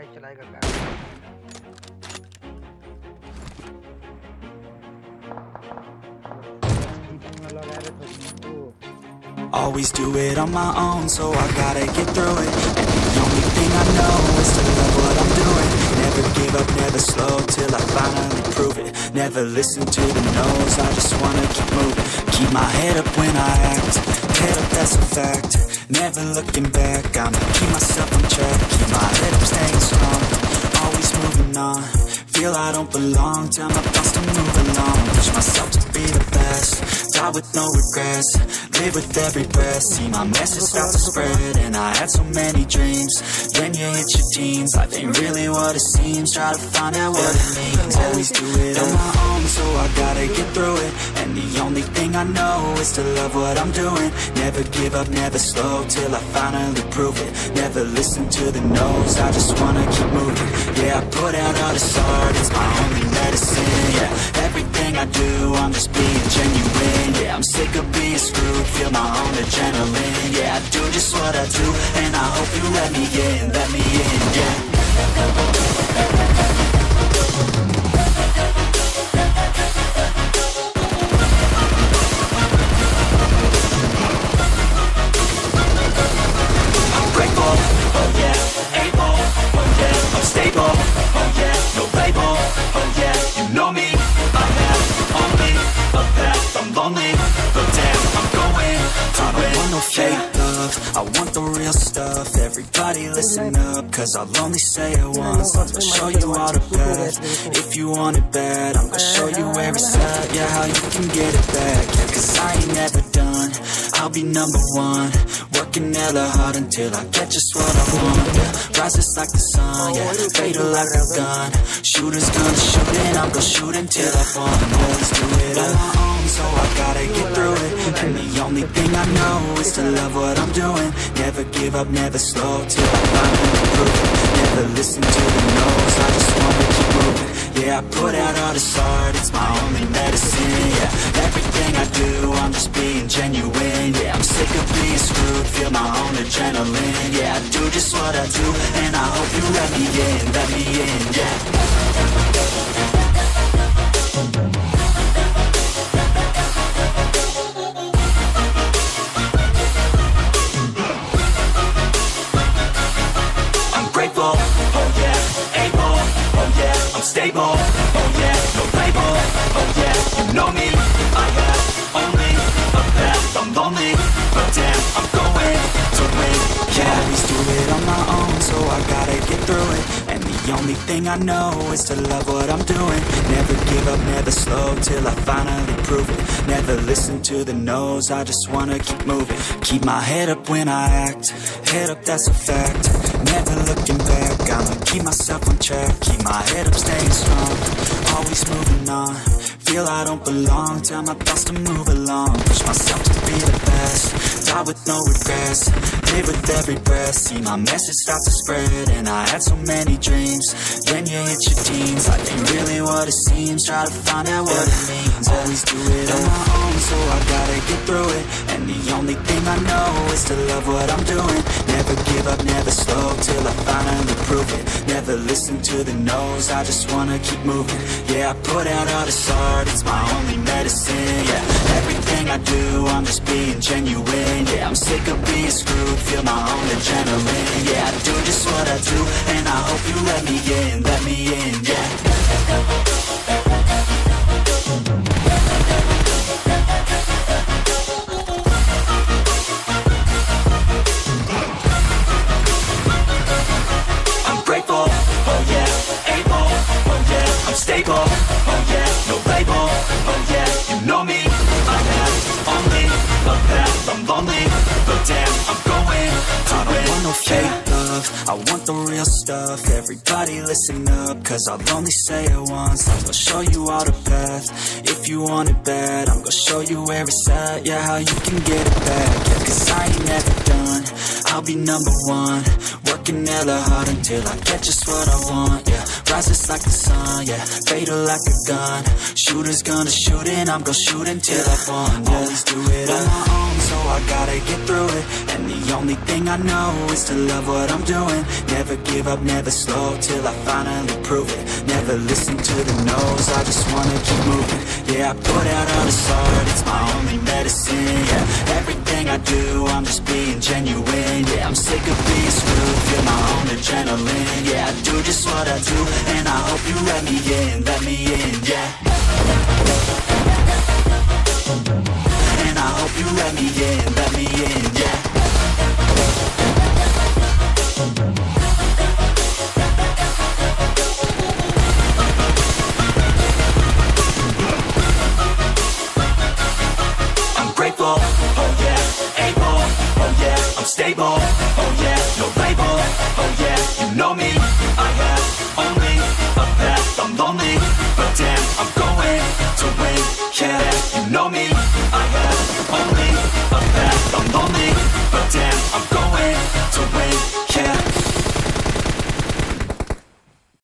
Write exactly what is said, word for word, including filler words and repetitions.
ही चलाएगा गाड़ी। Always do it on my own, so I gotta get through it. And the only thing I know is to love what I'm doing. Never give up, never slow, till I finally prove it. Never listen to the no's, I just wanna keep moving. Keep my head up when I act, head up, that's a fact. Never looking back, I'ma keep myself on track. Keep my head up, staying strong, always moving on. Feel I don't belong, tell my thoughts to move along. Push myself to be the best, die with no regrets. Live with every breath, see my message start to spread. And I had so many dreams, then you hit your teens. Life ain't really what it seems, try to find out what it means. Always do it on my own, so I gotta get through it. And the only thing I know is to love what I'm doing. Never give up, never slow, till I finally prove it. Never listen to the no's, I just wanna keep moving. Yeah, I put out all this art, it's my only medicine. Yeah, everything I do, I'm just being genuine. Yeah, I'm sick of being screwed, feel my own adrenaline. Yeah, I do just what I do, and I hope you let me in, let me in, yeah. I'm grateful, oh yeah, able, oh yeah, I'm stable, oh yeah, no label, oh yeah, you know me, I have only a path, I'm lonely, but damn, I'm going to win. I don't want no fake love, I want the real stuff. Everybody listen up, cause I'll only say it once. I'm gonna show you all the path, if you want it bad. I'm gonna show you where it's at, yeah, how you can get it back. Yeah, cause I ain't never done, I'll be number one. Working hella hard until I get just what I want. Yeah, rises like the sun, yeah, fatal like a gun. Shooters gonna shoot and I'm gonna shoot until I fall. Always do it on my own, so I gotta get through it. And the only thing I know is to love what I'm doing. Never give up, never slow, till I finally prove it. Never listen to the no's, I just wanna keep moving. Yeah, I put out all this art, it's my only medicine. Yeah, everything I do, I'm just being genuine. Yeah, I'm sick of being screwed, feel my own adrenaline. Yeah, I do just what I do, and I hope you let me in, let me in, yeah. Stable, oh yeah, no label, oh yeah, you know me, I have only a path, I'm lonely, but damn, I'm going to win. Yeah, I always do it on my own, so I gotta get through it. And the only thing I know is to love what I'm doing. Never give up, never slow, till I finally prove it. Never listen to the no's, I just wanna keep moving. Keep my head up when I act, head up, that's a fact. Never looking back, I'ma keep myself on track. Keep my head up, staying strong, always moving on. Feel I don't belong, tell my thoughts to move along. Push myself to be the best, die with no regrets. Live with every breath, see my message start to spread. And I had so many dreams, then you hit your teens. Life ain't really what it seems, try to find out what it means. Always do it on my own, so I gotta get through it. And the only thing I know is to love what I'm doing. Never give up, never slow, till I finally prove it. Never listen to the no's, I just wanna keep moving. Yeah, I put out all this art, it's my only medicine. Yeah, everything I do, I'm just being genuine. Yeah, I'm sick of being screwed, feel my own adrenaline. Yeah, I do just what I do, and I hope you let me in, let me in, yeah. Stable, oh yeah, no label, oh yeah, you know me, I have only a path, I'm lonely, but damn, I'm going to I don't want no fake love, I want the real stuff. Everybody listen up, cause I'll only say it once. I'm gonna show you all the path, if you want it bad. I'm gonna show you where it's at, yeah, how you can get it back. Yeah, cause I ain't never done, I'll be number one, working hella hard until I get just what I want, yeah. Rises like the sun, yeah, fatal like a gun. Shooters gonna shoot and I'm gonna shoot until I fall, yeah. Always do it on my own, so I gotta get through it. And the only thing I know is to love what I'm doing. Never give up, never slow, till I finally prove it. Never listen to the no's, I just wanna keep moving. Yeah, I put out all this art, it's my only medicine, yeah. Everything I do, I'm just being genuine, yeah. I'm sick of being screwed, feel my own adrenaline, yeah. I do just what I do, and I hope you let me in, let me in, yeah. And I hope you let me in, let me in, yeah. I'm grateful, oh yeah, able, oh yeah, I'm stable, oh yeah, no label, oh yeah, you know me, I have only a path, I'm lonely, but damn, I'm going to win, yeah, you know me, I